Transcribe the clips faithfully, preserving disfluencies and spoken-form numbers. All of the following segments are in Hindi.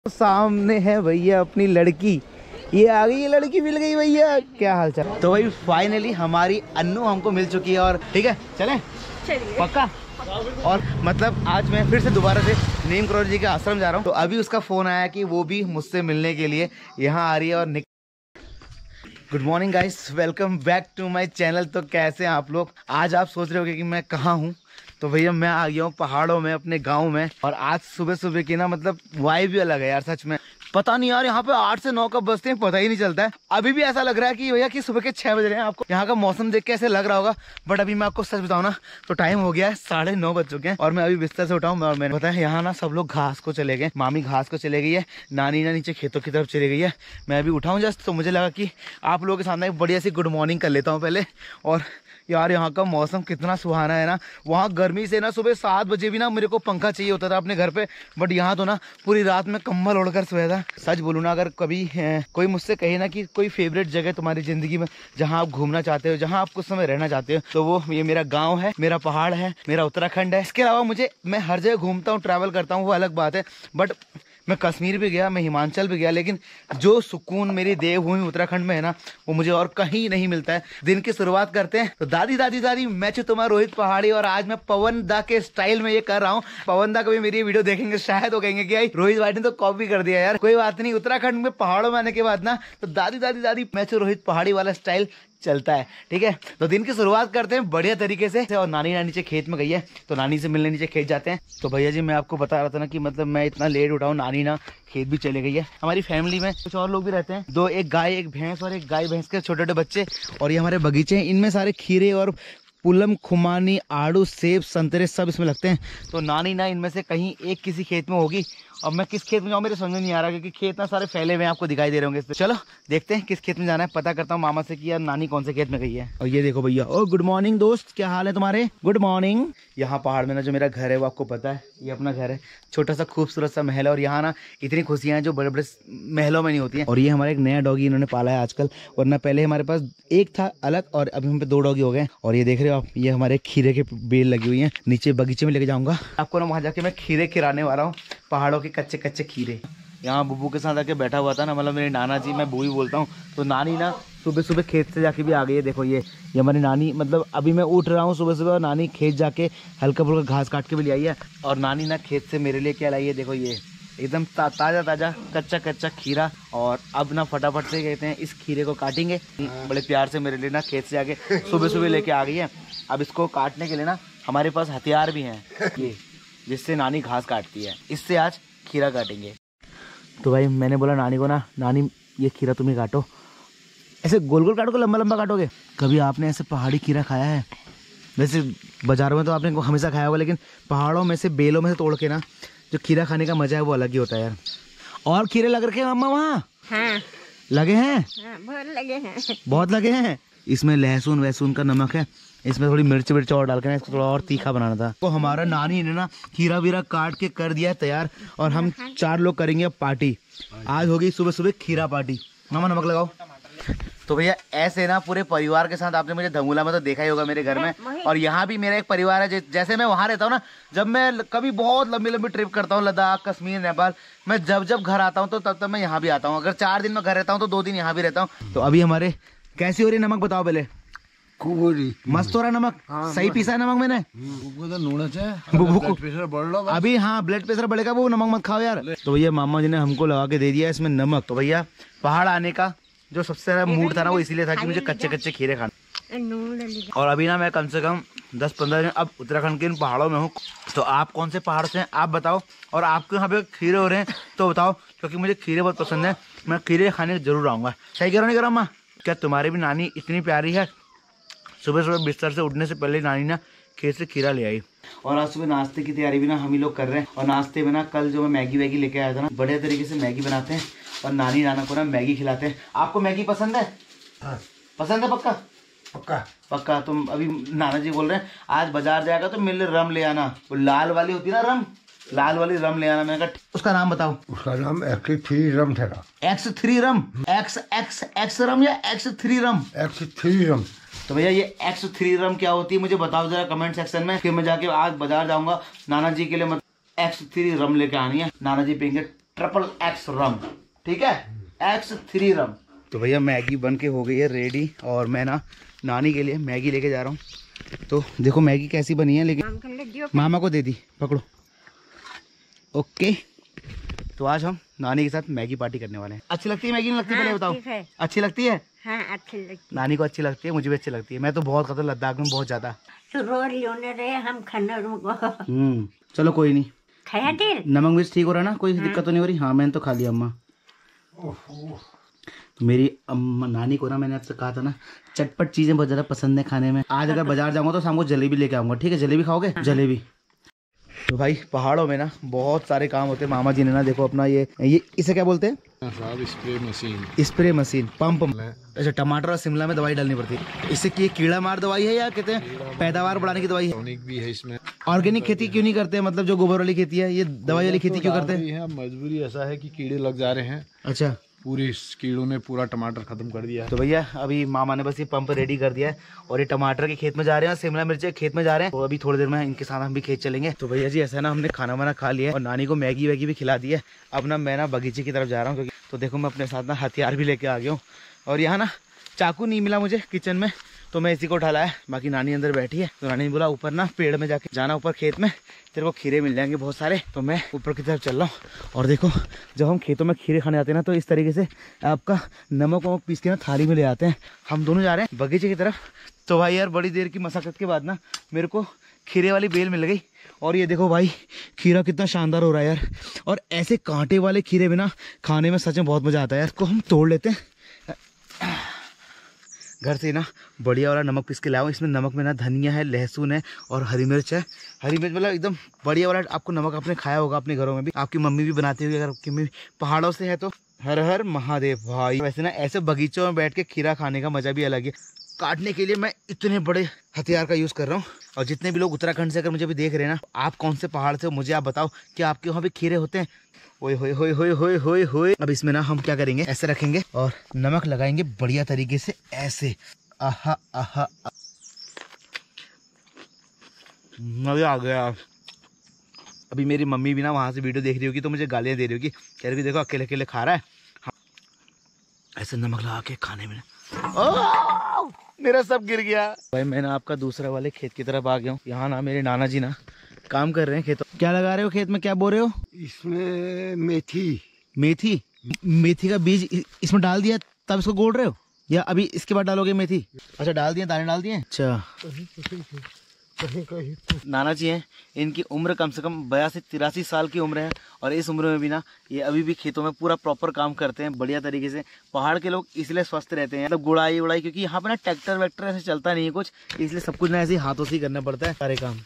सामने है भैया अपनी लड़की, ये आ गई, ये लड़की मिल गई भैया। क्या हाल चाल? तो भाई फाइनली हमारी अन्नू हमको मिल चुकी है और ठीक है चलें पक्का। और मतलब आज मैं फिर से दोबारा से नीम करोड़ जी के आश्रम जा रहा हूँ। तो अभी उसका फोन आया कि वो भी मुझसे मिलने के लिए यहाँ आ रही है। और good morning guys, welcome back to my channel. तो कैसे हैं आप लोग? आज आप सोच रहे होंगे कि मैं कहाँ हूँ। तो भैया मैं आ गया हूँ पहाड़ों में, अपने गांव में। और आज सुबह सुबह की ना मतलब वाइब भी अलग है यार, सच में। पता नहीं यार यहाँ पे आठ से नौ कब बजते हैं पता ही नहीं चलता है। अभी भी ऐसा लग रहा है कि भैया कि सुबह के छह बज रहे हैं। आपको यहाँ का मौसम देख के ऐसे लग रहा होगा, बट अभी मैं आपको सच बताऊँ ना तो टाइम हो गया है, साढ़े नौ बज चुके हैं। और मैं अभी बिस्तर से उठा हूँ। और मैंने बताया यहाँ ना सब लोग घास को चले गए, मामी घास को चले गई है, नानी ना नीचे खेतों की तरफ चली गई है। मैं अभी उठा हूँ जस्ट, तो मुझे लगा कि आप लोगों के सामने एक बढ़िया सी गुड मॉर्निंग कर लेता हूँ पहले। और यार यहाँ का मौसम कितना सुहाना है ना। वहाँ गर्मी से ना सुबह सात बजे भी ना मेरे को पंखा चाहिए होता था अपने घर पे, बट यहाँ तो ना पूरी रात में कम्बल ओढ़कर सोया था। सच बोलूँ ना, अगर कभी है, कोई मुझसे कहे ना कि कोई फेवरेट जगह तुम्हारी जिंदगी में जहाँ आप घूमना चाहते हो, जहाँ आप कुछ समय रहना चाहते हो, तो वो ये मेरा गाँव है, मेरा पहाड़ है, मेरा उत्तराखंड है। इसके अलावा मुझे, मैं हर जगह घूमता हूँ, ट्रैवल करता हूँ, वो अलग बात है। बट मैं कश्मीर भी गया, मैं हिमाचल भी गया, लेकिन जो सुकून मेरी देवभूमि उत्तराखंड में है ना, वो मुझे और कहीं नहीं मिलता है। दिन की शुरुआत करते हैं तो दादी दादी दादी मैं छू तुम्हारा रोहित पहाड़ी। और आज मैं पवन दा के स्टाइल में ये कर रहा हूँ। पवन दा कभी मेरी ये वीडियो देखेंगे शायद वो कहेंगे कि यार रोहित भाई ने तो कॉपी कर दिया यार। कोई बात नहीं, उत्तराखंड में पहाड़ों में आने के बाद ना तो दादी दादी दादी मैं छू रोहित पहाड़ी वाला स्टाइल चलता है। ठीक है, तो दिन की शुरुआत करते हैं बढ़िया तरीके से। और नानी ना नीचे खेत में गई है, तो नानी से मिलने नीचे खेत जाते हैं। तो भैया जी मैं आपको बता रहा था ना कि मतलब मैं इतना लेट उठा हूँ, नानी ना खेत भी चले गई है। हमारी फैमिली में कुछ और लोग भी रहते हैं, दो, एक गाय, एक भैंस और एक गाय भैंस के छोटे छोटे बच्चे। और ये हमारे बगीचे हैं, इनमें सारे खीरे और पुलम, खुमानी, आड़ू, सेब, संतरे सब इसमें लगते हैं। तो नानी ना इनमें से कहीं एक किसी खेत में होगी। अब मैं किस खेत में जाऊँ मेरे समझ में नहीं आ रहा, क्योंकि खेत ना सारे फैले हुए हैं, आपको दिखाई दे रहे होंगे। तो चलो देखते हैं किस खेत में जाना है, पता करता हूँ मामा से कि यार नानी कौन से खेत में गई है। और ये देखो भैया, ओ गुड मॉर्निंग दोस्त, क्या हाल है तुम्हारे? Good morning. यहाँ पहाड़ में ना जो मेरा घर है वो आपको पता है, ये अपना घर है, छोटा सा खूबसूरत सा महल है। और यहाँ ना इतनी खुशियाँ हैं जो बड़े बड़े महलों में नहीं होती हैं। और ये हमारा एक नया डॉगी इन्होंने पाला है आजकल, वरना पहले हमारे पास एक था अलग, और अभी हम पे दो डॉगी हो गए। और ये देख रहे हो आप, ये हमारे खीरे के बेल लगी हुई हैं, नीचे बगीचे में लेके जाऊंगा आपको ना, वहाँ जाके मैं खीरे खिलाने वाला हूँ, पहाड़ों के कच्चे कच्चे खीरे। यहाँ बुब्बू के साथ आके बैठा हुआ था ना, मतलब मेरे नाना जी, मैं बू ही बोलता हूँ। तो नानी ना सुबह सुबह खेत से जाके भी आ गई है। देखो ये ये हमारी नानी, मतलब अभी मैं उठ रहा हूँ सुबह सुबह और नानी खेत जाके हल्का फुल्का घास काट के भी ले आई है। और नानी ना खेत से मेरे लिए क्या लाई है, देखो ये एकदम ता, ताज़ा ताज़ा कच्चा कच्चा खीरा। और अब ना फटाफट से कहते हैं इस खीरे को काटेंगे। बड़े प्यार से मेरे लिए ना खेत से जाके सुबह सुबह लेके आ गई है। अब इसको काटने के लिए ना हमारे पास हथियार भी हैं, ये जिससे नानी घास काटती है, इससे आज खीरा काटेंगे। तो भाई मैंने बोला नानी को ना, नानी ये खीरा तुम ही काटो, ऐसे गोल गोल काटोगे, लंबा लंबा काटोगे। कभी आपने ऐसे पहाड़ी खीरा खाया है? वैसे बाजारों में तो आपने हमेशा खाया होगा, लेकिन पहाड़ों में से बेलों में से तोड़ के ना जो खीरा खाने का मजा है वो अलग ही होता है यार। और खीरे लग रखे हैं अम्मा वहाँ? हाँ। लगे हैं? हाँ, बहुत लगे हैं। बहुत लगे हैं। इसमें लहसुन वहसुन का नमक है, इसमें थोड़ी मिर्च विर्च और डाल के ना इसको थोड़ा और तीखा बनाना था। तो हमारा नानी ने ना खीरा वीरा काट के कर दिया है तैयार, और हम चार लोग करेंगे अब पार्टी। आज होगी सुबह सुबह खीरा पार्टी। मामा नमक लगाओ। तो भैया ऐसे ना पूरे परिवार के साथ, आपने मुझे धमूला में तो देखा ही होगा मेरे घर में, और यहाँ भी मेरा एक परिवार है। जैसे मैं वहाँ रहता हूँ ना, जब मैं कभी बहुत लंबी लंबी ट्रिप करता हूँ, लद्दाख, कश्मीर, नेपाल, मैं जब जब घर आता हूँ तो तब तब मैं यहाँ भी आता हूँ। अगर चार दिन में घर रहता हूँ तो दो दिन यहाँ भी रहता हूँ। तो अभी हमारे कैसी हो रही नमक बताओ पहले? मस्त हो रहा नमक? हाँ, सही पीसा है नमक मैंने। अभी हाँ ब्लड प्रेशर बढ़ेगा, वो नमक मत खाओ यार। तो भैया मामा जी ने हमको लगा के दे दिया इसमें नमक। तो भैया पहाड़ आने का जो सबसे ज्यादा मूड था ना वो इसीलिए था कि मुझे कच्चे कच्चे खीरे खाने। और अभी ना मैं कम से कम दस पंद्रह दिन अब उत्तराखंड के इन पहाड़ों में हूँ। तो आप कौन से पहाड़ से हैं आप बताओ, और आपके यहाँ पे खीरे हो रहे हैं तो बताओ, क्योंकि मुझे खीरे बहुत पसंद है। मैं खीरे खाने जरूर आऊँगा। सही कह रहा नहीं कह रहा अम्मा? क्या तुम्हारी भी नानी इतनी प्यारी है? सुबह सुबह बिस्तर से उठने से पहले नानी ना खेत से खीरा ले आई। और आज सुबह नाश्ते की तैयारी भी ना हम ही लोग कर रहे हैं। और नाश्ते में ना कल जो मैं मैगी वैगी लेके आया था ना, बढ़िया तरीके से मैगी बनाते हैं और नानी नाना को ना मैगी खिलाते हैं। आपको मैगी पसंद है? हाँ। पसंद है? पक्का पक्का पक्का। तुम अभी नाना जी बोल रहे हैं आज बाजार जाएगा तो मिल रम ले आना, वो लाल वाली होती है ना रम, लाल वाली रम ले आना। मैंने कहा उसका नाम बताओ। उसका नाम एक्स थ्री रम था। X three rum? X X X rum या X three rum? X three rum. तो भैया ये एक्स थ्री रम क्या होती है मुझे बताओ जरा कमेंट सेक्शन में, फिर मैं जाके आज बाजार जाऊंगा नाना जी के लिए मतलब एक्स थ्री रम लेके आनी है। नाना जी पियेंगे ट्रिपल एक्स रम, ठीक है, एक्स थ्री रम। तो भैया मैगी बन के हो गई है रेडी, और मैं ना नानी के लिए मैगी लेके जा रहा हूँ। तो देखो मैगी कैसी बनी है, लेकिन मामा को दे दी, पकड़ो। ओके, तो आज हम नानी के साथ मैगी पार्टी करने वाले हैं। अच्छी लगती है मैगी, नहीं लगती? हाँ, पहले बताओ। अच्छी लगती है? हाँ, अच्छी लगती है। नानी को अच्छी लगती है, मुझे भी अच्छी लगती है। मैं तो बहुत खाता, लद्दाख में बहुत ज्यादा। तो रोज लेने रहे हम खाना। हम्म, चलो कोई नहीं, खाया तेल नमक मिर्च ठीक हो रहा है ना, कोई हाँ। दिक्कत तो नहीं हो रही? हाँ, मैंने तो खा लिया अम्मा। तो मेरी अम्मा नानी को ना, मैंने आपसे कहा था ना, चटपट चीजें बहुत ज्यादा पसंद है खाने में। आज अगर बाजार जाऊंगा तो शाम को जलेबी लेके आऊंगा, ठीक है? जलेबी खाओगे? जलेबी। तो भाई पहाड़ों में ना बहुत सारे काम होते हैं। मामा जी ने ना देखो अपना ये ये इसे क्या बोलते हैं? Spray machine. Spray machine, pump. अच्छा, टमाटर और शिमला में दवाई डालनी पड़ती है। इससे की कीड़ा मार दवाई है या कहते हैं पैदावार बढ़ाने की दवाई है? टॉनिक भी है इसमें। ऑर्गेनिक खेती क्यों नहीं करते, मतलब जो गोबर वाली खेती है, ये दवाई वाली खेती क्यों करते हैं? मजबूरी ऐसा है कि कीड़े लग जा रहे हैं। अच्छा, पूरी कीड़ों ने पूरा टमाटर खत्म कर दिया है। तो भैया अभी मामा ने बस ये पंप रेडी कर दिया है, और ये टमाटर के खेत में जा रहे हैं, शिमला मिर्च के खेत में जा रहे हैं। तो अभी थोड़ी देर में इनके साथ हम भी खेत चलेंगे। तो भैया जी ऐसा है ना, हमने खाना वाना खा लिया है और नानी को मैगी वैगी भी खिला दी है। अब ना मैं ना बगीचे की तरफ जा रहा हूँ, क्योंकि तो देखो मैं अपने साथ ना हथियार भी लेके आ गया हूँ। और यहाँ ना चाकू नहीं मिला मुझे किचन में, तो मैं इसी को उठा लाया। बाकी नानी अंदर बैठी है, तो नानी ने बोला ऊपर ना पेड़ में जाके जाना, ऊपर खेत में तेरे को खीरे मिल जाएंगे बहुत सारे। तो मैं ऊपर की तरफ चल रहा हूँ। और देखो जब हम खेतों में खीरे खाने आते हैं ना, तो इस तरीके से आपका नमक वमक पीस के ना थाली में ले आते हैं। हम दोनों जा रहे हैं बगीचे की तरफ। तो भाई यार बड़ी देर की मशक्कत के बाद ना मेरे को खीरे वाली बेल मिल गई। और ये देखो भाई खीरा कितना शानदार हो रहा है यार। और ऐसे कांटे वाले खीरे भी ना खाने में सच में बहुत मज़ा आता है यार। इसको हम तोड़ लेते हैं। घर से ना बढ़िया वाला नमक पीस के लाओ। इसमें नमक में ना धनिया है, लहसुन है और हरी मिर्च है। हरी मिर्च मतलब एकदम बढ़िया वाला। आपको नमक आपने खाया होगा अपने घरों में भी, आपकी मम्मी भी बनाती होगी, अगर आपकी मम्मी पहाड़ों से है तो। हर हर महादेव भाई। वैसे ना ऐसे बगीचों में बैठ के खीरा खाने का मजा भी अलग है। काटने के लिए मैं इतने बड़े हथियार का यूज़ कर रहा हूँ। और जितने भी लोग उत्तराखंड से अगर मुझे भी देख रहे हैं ना, आप कौन से पहाड़ से हो मुझे आप बताओ, कि आपके वहाँ पे खीरे होते हैं? ओए होए होए होए होए होए होए। अब इसमें ना हम क्या करेंगे, ऐसे रखेंगे और नमक लगाएंगे बढ़िया तरीके से ऐसे। आहा आहा, मजा आ गया। अभी मेरी मम्मी भी ना वहाँ से वीडियो देख रही होगी, तो मुझे गालियाँ दे रही होगी, कह रही होगी देखो अकेले अकेले खा रहा है। हाँ। ऐसे नमक लगा के खाने में ओह, मेरा सब गिर गया। भाई मैं ना आपका दूसरा वाले खेत की तरफ आ गया हूँ। यहाँ ना मेरे नाना जी ना काम कर रहे हैं खेतों। क्या लगा रहे हो खेत में, क्या बोल रहे हो? इसमें मेथी। मेथी? मेथी का बीज इसमें डाल दिया तब इसको गोड़ रहे हो, या अभी इसके बाद डालोगे मेथी? अच्छा डाल दिए, दाने डाल दिए। अच्छा कहीं कहीं नाना जी हैं, इनकी उम्र कम से कम बयासी तिरासी साल की उम्र है। और इस उम्र में भी ना ये अभी भी खेतों में पूरा प्रॉपर काम करते हैं बढ़िया तरीके से। पहाड़ के लोग इसलिए स्वस्थ रहते हैं, मतलब गुड़ाई उड़ाई, क्योंकि यहाँ पे ना ट्रैक्टर वैक्टर ऐसे चलता नहीं है कुछ, इसलिए सब कुछ ना ऐसे हाथों से ही करना पड़ता है सारे काम।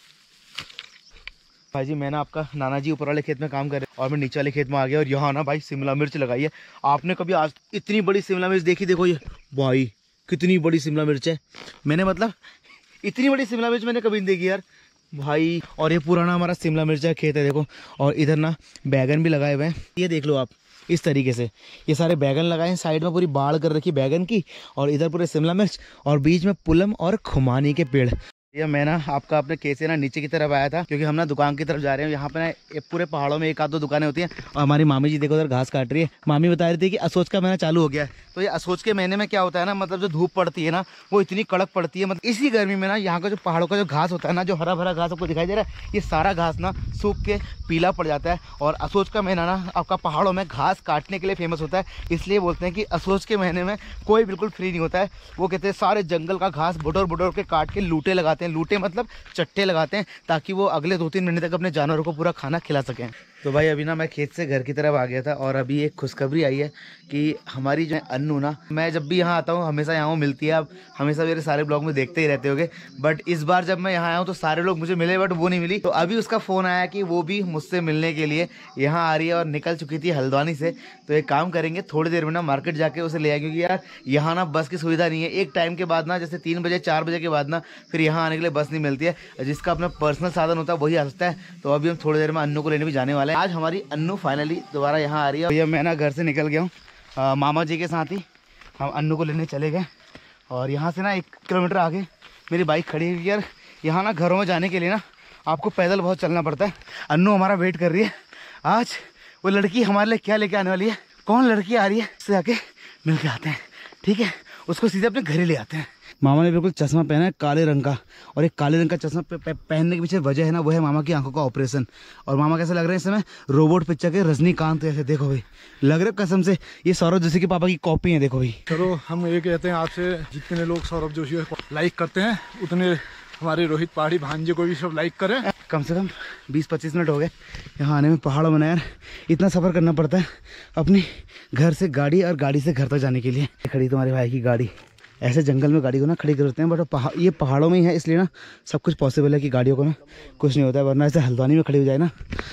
भाई जी मैं ना आपका नाना जी ऊपर वाले खेत में काम कर रहे हैं और मैं नीचे वाले खेत में आ गया। और यहाँ ना भाई शिमला मिर्च लगाई है। आपने कभी आज इतनी बड़ी शिमला मिर्च देखी? देखो ये भाई कितनी बड़ी शिमला मिर्च है। मैंने मतलब इतनी बड़ी शिमला मिर्च मैंने कभी नहीं देखी यार भाई। और ये पुराना हमारा शिमला मिर्च का खेत है देखो। और इधर ना बैगन भी लगाए हुए हैं, ये देख लो आप। इस तरीके से ये सारे बैगन लगाए हैं, साइड में पूरी बाड़ कर रखी बैगन की, और इधर पूरे शिमला मिर्च, और बीच में पुलम और खुमानी के पेड़। ये मैं ना आपका अपने खेत से ना नीचे की तरफ आया था, क्योंकि हम ना दुकान की तरफ जा रहे हैं। यहाँ पे ना पूरे पहाड़ों में एक आध दो दुकानें होती हैं। और हमारी मामी जी देखो उधर घास काट रही है। मामी बता रही थी कि असोच का महीना चालू हो गया है। तो ये असोच के महीने में क्या होता है ना, मतलब जो धूप पड़ती है ना वो इतनी कड़क पड़ती है, मतलब इसी गर्मी में ना यहाँ का जो पहाड़ों का जो घास होता है ना, जो हरा भरा घास आपको दिखाई दे रहा है, ये सारा घास ना सूख के पीला पड़ जाता है। और असोच का महीना ना आपका पहाड़ों में घास काटने के लिए फेमस होता है। इसलिए बोलते हैं कि असोच के महीने में कोई बिल्कुल फ्री नहीं होता है। वो कहते हैं सारे जंगल का घास बुटोर बुटोर के काट के लूटे लगाते हैं। लूटे मतलब चट्टे लगाते हैं, ताकि वो अगले दो तीन महीने तक अपने जानवरों को पूरा खाना खिला सकें। तो भाई अभी ना मैं खेत से घर की तरफ आ गया था, और अभी एक खुशखबरी आई है कि हमारी जो अन्नू ना, मैं जब भी यहाँ आता हूँ हमेशा यहाँ मिलती है। आप हमेशा मेरे सारे ब्लॉग में देखते ही रहते होगे, बट इस बार जब मैं यहाँ आया हूँ तो सारे लोग मुझे मिले, बट वो नहीं मिली। तो अभी उसका फ़ोन आया कि वो भी मुझसे मिलने के लिए यहाँ आ रही है, और निकल चुकी थी हल्द्वानी से। तो एक काम करेंगे, थोड़ी देर में ना मार्केट जाके उसे ले आए, क्योंकि यार यहाँ ना बस की सुविधा नहीं है। एक टाइम के बाद ना, जैसे तीन बजे चार बजे के बाद ना फिर यहाँ आने के लिए बस नहीं मिलती है। जिसका अपना पर्सनल साधन होता है वही आ सकता है। तो अभी हम थोड़ी देर में अन्नू को लेने भी जाने वाले हैं। आज हमारी अन्नू फाइनली दोबारा यहाँ आ रही है। भैया मैं ना घर से निकल गया हूँ मामा जी के साथ ही। हम अन्नू को लेने चले गए, और यहाँ से ना एक किलोमीटर आगे मेरी बाइक खड़ी हुई। यार यहाँ ना घरों में जाने के लिए ना आपको पैदल बहुत चलना पड़ता है। अन्नू हमारा वेट कर रही है। आज वो लड़की हमारे लिए क्या लेके आने वाली है, कौन लड़की आ रही है, उससे जाके मिल के आते हैं। ठीक है, उसको सीधे अपने घर ही ले आते हैं। मामा ने बिल्कुल चश्मा पहना है काले रंग का, और एक काले रंग का चश्मा पहनने के पीछे वजह है ना, वो है मामा की आंखों का ऑपरेशन। और मामा कैसे लग रहे हैं इस समय, रोबोट पिक्चर के रजनीकांत ऐसे। देखो भाई, लग रहे कसम से ये सौरभ जोशी के पापा की कॉपी है। देखो भाई, चलो हम ये कहते हैं आपसे, जितने लोग सौरभ जोशी को लाइक करते हैं उतने हमारे रोहित पहाड़ी भांजे को भी सब लाइक करें। कम से कम बीस पच्चीस मिनट हो गए यहाँ आने में पहाड़ों में। यार इतना सफ़र करना पड़ता है अपनी घर से गाड़ी और गाड़ी से घर तक जाने के लिए। खड़ी तुम्हारे भाई की गाड़ी, ऐसे जंगल में गाड़ी को ना खड़ी करते हैं, बट पहाड़ ये पहाड़ों में ही है, इसलिए ना सब कुछ पॉसिबल है कि गाड़ियों को ना कुछ नहीं होता है। वरना ऐसे हल्द्वानी में खड़ी हो जाए ना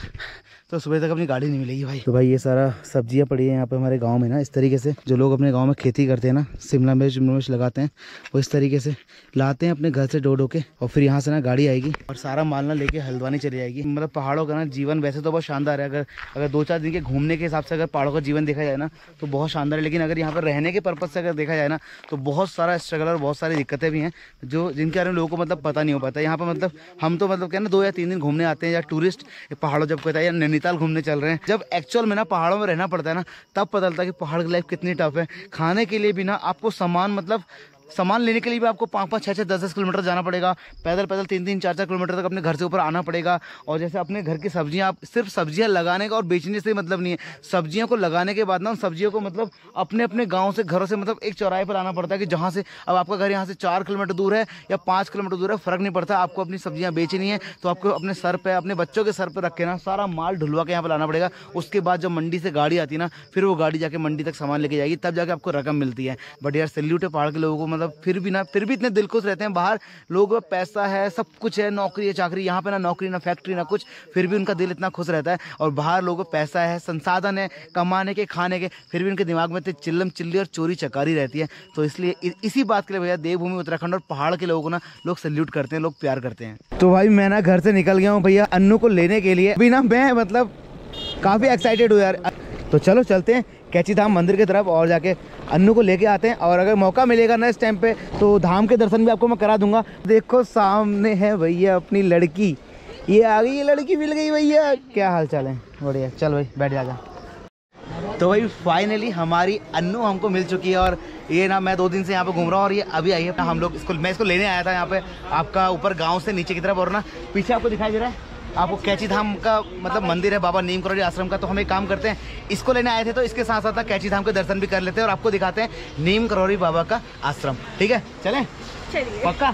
तो सुबह तक अपनी गाड़ी नहीं मिलेगी भाई। तो भाई ये सारा सब्जियां पड़ी है यहाँ पे हमारे गांव में ना, इस तरीके से जो लोग अपने गांव में खेती करते हैं ना, शिमला मिर्च शिमला मिर्च लगाते हैं, वो इस तरीके से लाते हैं अपने घर से डो डो के, और फिर यहाँ से ना गाड़ी आएगी और सारा माल ना लेके हल्द्वानी चली जाएगी। मतलब पहाड़ों का ना जीवन वैसे तो बहुत शानदार है, अगर अगर दो चार दिन के घूमने के हिसाब से अगर पहाड़ों का जीवन देखा जाए ना तो बहुत शानदार है। लेकिन अगर यहाँ पर रहने के पर्पज से अगर देखा जाए ना तो बहुत सारा स्ट्रगल और बहुत सारी दिक्कतें भी हैं, जो जिनके बारे में लोगों को मतलब पता नहीं हो पाता। यहाँ पर मतलब हम तो मतलब क्या ना दो या तीन दिन घूमने आते हैं, या टूरिस्ट पहाड़ों जब कहता है या नैनीताल घूमने चल रहे हैं, जब एक्चुअल में ना पहाड़ों में रहना पड़ता है ना तब पता चलता है कि पहाड़ की लाइफ कितनी टफ है। खाने के लिए भी ना आपको सामान मतलब सामान लेने के लिए भी आपको पाँच पाँच छः छः दस दस किलोमीटर जाना पड़ेगा, पैदल पैदल तीन तीन चार चार किलोमीटर तक अपने घर से ऊपर आना पड़ेगा। और जैसे अपने घर की सब्जियां, आप सिर्फ सब्जियां लगाने का और बेचने से मतलब नहीं है, सब्जियों को लगाने के बाद ना उन सब्जियों को मतलब अपने अपने गांव से घरों से मतलब एक चौराहे पर आना पड़ता है कि जहाँ से अब आपका घर यहाँ से चार किलोमीटर दूर है या पाँच किलोमीटर दूर है, फर्क नहीं पड़ता। आपको अपनी सब्जियाँ बेचनी है तो आपको अपने सर पर, अपने बच्चों के सर पर रख के ना सारा माल ढुलवा के यहाँ पर लाना पड़ेगा। उसके बाद जब मंडी से गाड़ी आती है ना, फिर वो गाड़ी जाके मंडी तक सामान लेके जाएगी, तब जाके आपको रकम मिलती है। बट यार सैल्यूट है पहाड़ के लोगों को, मतलब फिर भी ना फिर भी इतने दिल खुश रहते हैं। बाहर लोगों को पैसा है, सब कुछ है, नौकरी है चाकरी, यहाँ पे ना नौकरी ना फैक्ट्री ना कुछ, फिर भी उनका दिल इतना खुश रहता है। और बाहर लोगों को पैसा है, संसाधन है कमाने के खाने के, फिर भी उनके दिमाग में इतनी चिल्लम चिल्ली और चोरी चकारी रहती है। तो इसलिए इसी बात के लिए भैया देवभूमि उत्तराखंड और पहाड़ के लोगों को ना लोग सैल्यूट करते हैं, लोग प्यार करते हैं। तो भाई मैं ना घर से निकल गया हूँ भैया अन्नू को लेने के लिए। अभी ना मैं मतलब काफ़ी एक्साइटेड हूँ यार। तो चलो चलते हैं कैची धाम मंदिर की तरफ और जाके अन्नू को लेके आते हैं। और अगर मौका मिलेगा ना इस टाइम पे तो धाम के दर्शन भी आपको मैं करा दूंगा। देखो सामने है भैया अपनी लड़की, ये आ गई, ये लड़की मिल गई भैया। क्या हाल चाल है? बढ़िया, चल भाई बैठ जा। तो भाई फाइनली हमारी अन्नू हमको मिल चुकी है। और ये ना मैं दो दिन से यहाँ पे घूम रहा हूँ और ये अभी आई है। हम लोग इसको मैं इसको लेने आया था यहाँ पे आपका ऊपर गाँव से नीचे की तरफ। और ना पीछे आपको दिखाई दे रहा है आपको कैची धाम का मतलब मंदिर है बाबा नीम करोली आश्रम का। तो हम एक काम करते हैं, इसको लेने आए थे तो इसके साथ साथ कैची धाम के दर्शन भी कर लेते हैं और आपको दिखाते हैं नीम करोली बाबा का आश्रम। ठीक है चलें? चलिए। पक्का?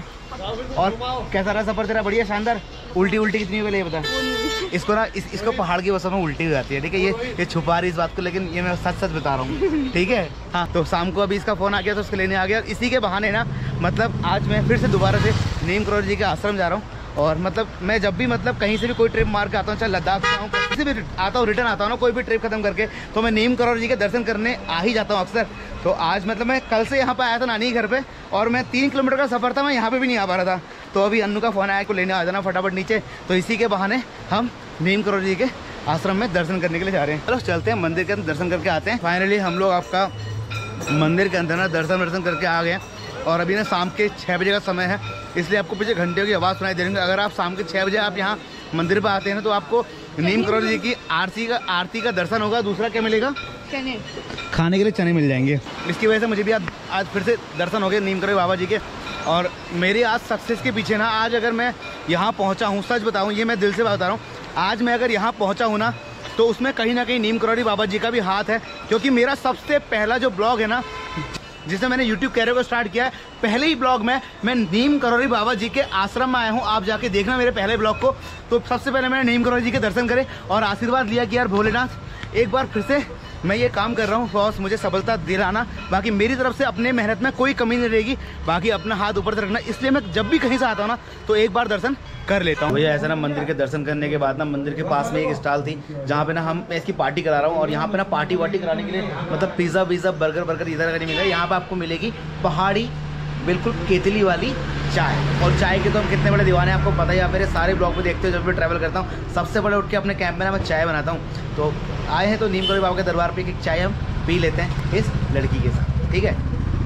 और कैसा रहा सफर तेरा? बढ़िया शानदार। उल्टी उल्टी कितनी हो गई ये बता? इसको ना इस, इसको पहाड़ की वजह में उल्टी हो जाती है। ठीक है, ये ये छुपा रही इस बात को, लेकिन ये मैं सच सच बता रहा हूँ। ठीक है हाँ। तो शाम को अभी इसका फोन आ गया तो उसको लेने आ गया। इसी के बहाने ना मतलब आज मैं फिर से दोबारा से नीम करोली जी के आश्रम जा रहा हूँ। और मतलब मैं जब भी मतलब कहीं से भी कोई ट्रिप मार के आता हूँ, चाहे लद्दाख से आऊँ, किसी भी आता हूँ, रिटर्न आता हूँ ना कोई भी ट्रिप खत्म करके, तो मैं नीम करोली जी के दर्शन करने आ ही जाता हूँ अक्सर। तो आज मतलब मैं कल से यहाँ पे आया था नानी घर पे, और मैं तीन किलोमीटर का सफ़र था, मैं यहाँ पे भी नहीं आ पा रहा था। तो अभी अन्नू का फ़ोन आया को लेने आ जाना फटाफट नीचे। तो इसी के बहाने हम नीम करोली जी के आश्रम में दर्शन करने के लिए जा रहे हैं। चलो चलते हैं मंदिर के अंदर दर्शन करके आते हैं। फाइनली हम लोग आपका मंदिर के अंदर ना दर्शन दर्शन करके आ गए। और अभी ना शाम के छः बजे का समय है, इसलिए आपको पीछे घंटियों की आवाज़ सुनाई दे रही है। अगर आप शाम के छः बजे आप यहाँ मंदिर पर आते हैं ना तो आपको नीम करोली जी की आरती का आरती का दर्शन होगा। दूसरा क्या मिलेगा? चने, खाने के लिए चने मिल जाएंगे। इसकी वजह से मुझे भी आज आज फिर से दर्शन हो गए नीम करोली बाबा जी के। और मेरी आज सक्सेस के पीछे ना, आज अगर मैं यहाँ पहुँचा हूँ, सच बताऊँ ये मैं दिल से बता रहा हूँ, आज मैं अगर यहाँ पहुँचा हूँ ना तो उसमें कहीं ना कहीं नीम करोली बाबा जी का भी हाथ है। क्योंकि मेरा सबसे पहला जो ब्लॉग है ना जिससे मैंने यूट्यूब कैरियर को स्टार्ट किया है, पहले ही ब्लॉग में मैं नीम करोली बाबा जी के आश्रम में आया हूँ। आप जाके देखना मेरे पहले ब्लॉग को। तो सबसे पहले मैंने नीम करोली जी के दर्शन करे और आशीर्वाद लिया कि यार भोलेनाथ एक बार फिर से मैं ये काम कर रहा हूँ, बॉस मुझे सफलता दिलाना। बाकी मेरी तरफ से अपने मेहनत में कोई कमी नहीं रहेगी, बाकी अपना हाथ ऊपर से रखना। इसलिए मैं जब भी कहीं से आता हूँ ना तो एक बार दर्शन कर लेता हूँ। भैया ऐसा ना मंदिर के दर्शन करने के बाद ना मंदिर के पास में एक स्टॉल थी जहाँ पे ना हम मैं इसकी पार्टी करा रहा हूँ। और यहाँ पे ना पार्टी वार्टी कराने के लिए मतलब पिज़्ज़ा विज़्ज़ा बर्गर बर्गर इधर का नहीं मिलेगा। यहाँ पे आपको मिलेगी पहाड़ी बिल्कुल केतली वाली चाय। और चाय के तो हम कितने बड़े दीवाने हैं आपको पता ही, आप मेरे सारे ब्लॉग में देखते हो जब भी ट्रैवल करता हूँ। सबसे बड़े उठ के अपने कैंप में ना मैं चाय बनाता हूँ। तो आए हैं तो नीम करोली बाबा के दरबार पे एक चाय हम पी लेते हैं इस लड़की के साथ। ठीक है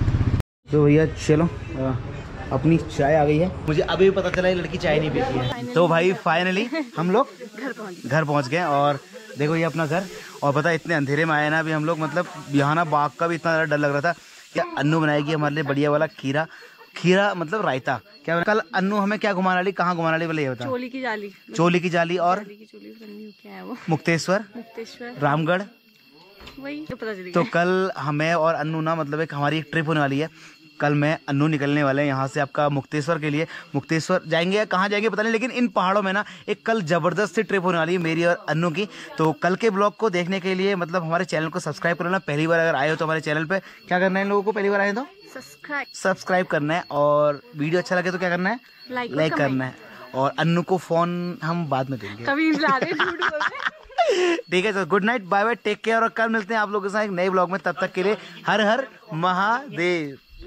तो भैया चलो आ, अपनी चाय आ गई है। मुझे अभी भी पता चला ये लड़की चाय नहीं पीती है। तो भाई फाइनली हम लोग घर पहुँच गए और देखो ये अपना घर। और पता है इतने अंधेरे में आए ना अभी हम लोग, मतलब यहाँ ना बाघ का भी इतना ज़्यादा डर लग रहा था। क्या अन्नू बनाएगी हमारे लिए बढ़िया वाला खीरा, खीरा मतलब रायता। क्या कल अन्नू हमें क्या घुमाने वाली, कहाँ घुमाने वाली, बोले ये बता। चोली की जाली, चोली की जाली और जाली की चोली, क्या है वो, मुक्तेश्वर, मुक्तेश्वर, रामगढ़, वही तो पता चली। तो कल हमें और अन्नू ना मतलब एक हमारी एक ट्रिप होने वाली है। कल मैं अन्नू निकलने वाले हैं यहाँ से आपका मुक्तेश्वर के लिए। मुक्तेश्वर जाएंगे या कहाँ जाएंगे पता नहीं, लेकिन इन पहाड़ों में ना एक कल ज़बरदस्त सी ट्रिप होने वाली है मेरी और अन्नू की। तो कल के ब्लॉग को देखने के लिए मतलब हमारे चैनल को सब्सक्राइब कर लेना। पहली बार अगर आए हो तो हमारे चैनल पे क्या करना है, इन लोगों को पहली बार आए तो सब्सक्राइब सब्सक्राइब करना है, और वीडियो अच्छा लगे तो क्या करना है, लाइक लाइक करना है। और अन्नू को फ़ोन हम बाद में देंगे कभी ला रहे झूठ बोल रहे। ठीक है, तो good night, bye bye, take care, और कल मिलते हैं आप लोगों के साथ एक नए ब्लॉग में। तब तक के लिए हर हर महादेव।